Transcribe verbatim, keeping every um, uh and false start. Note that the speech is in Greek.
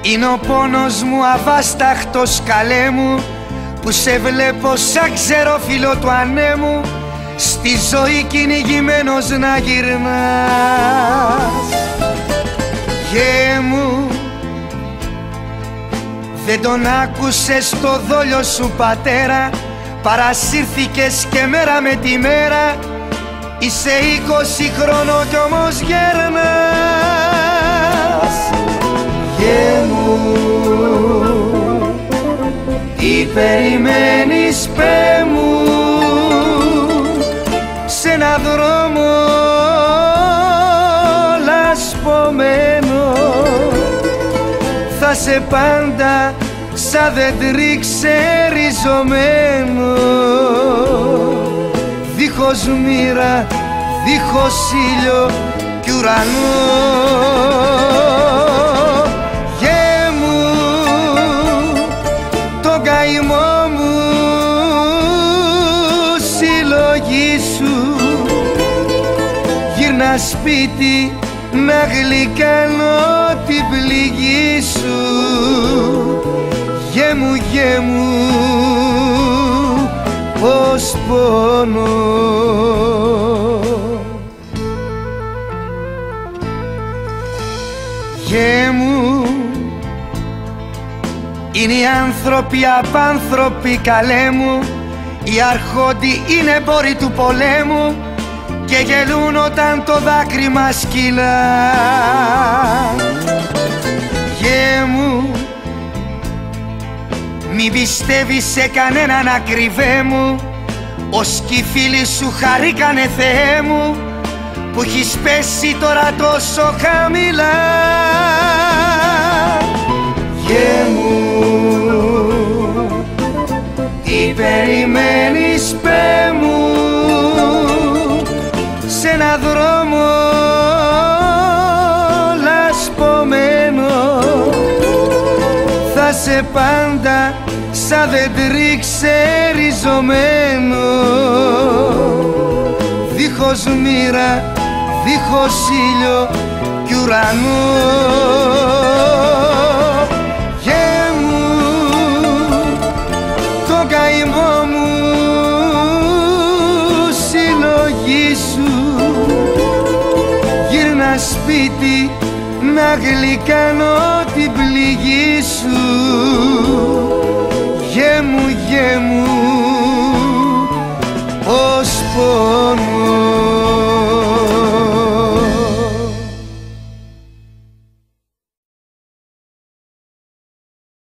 Είναι ο πόνος μου αβάσταχτος καλέ μου, που σε βλέπω σαν ξερόφυλλο του ανέμου, στη ζωή κυνηγημένος να γυρνάς. Γε μου, δεν τον άκουσες το δόλιο σου πατέρα, παρασύρθηκες και μέρα με τη μέρα, είσαι είκοσι χρονών κι όμως γέρνας. Γε μου, τι περιμένεις πέ μου, σ' ένα δρόμο λασπωμένο, θα σε πάντα σαν δέντρι ξεριζωμένο, δίχως μοίρα, δίχως ήλιο κι ουρανό. Γε μου, τον καημό μου συλλογή σου, γύρνα σπίτι να γλυκάνω την πληγή σου. Γε μου, γε μου, πως πονώ. Γε μου, είναι οι άνθρωποι απάνθρωποι καλέ μου, οι αρχόντοι είναι εμπόροι του πολέμου και γελούν όταν το δάκρυ μας κυλά. Γε μου, μη πιστεύεις σε κανέναν ακριβέ μου, ως κι οι φίλοι σου χαρήκανε Θεέ μου, που έχεις πέσει τώρα τόσο χαμηλά. Γε μου, τι περιμένεις πέ μου, σ' ένα δρόμο λασπωμένο, θα σε πάντα σαν δέντρι ξεριζωμένο, δίχως μοίρα, δίχως ήλιο κι ουρανό. Γε μου, τον καημό μου συλλογή σου, γύρνα σπίτι να γλυκάνω την πληγή σου.